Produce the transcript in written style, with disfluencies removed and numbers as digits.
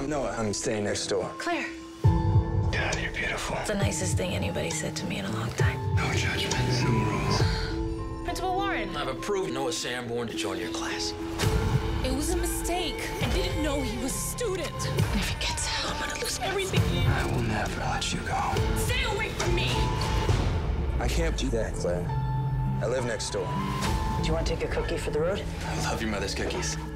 I'm Noah. I'm staying next door. Claire. God, you're beautiful. It's the nicest thing anybody said to me in a long time. No judgment, no rules. Principal Warren. I've approved Noah Sanborn to join your class. It was a mistake. I didn't know he was a student. And if he gets out, I'm gonna lose everything. I will never let you go. Stay away from me! I can't do that, Claire. I live next door. Do you want to take a cookie for the road? I love your mother's cookies.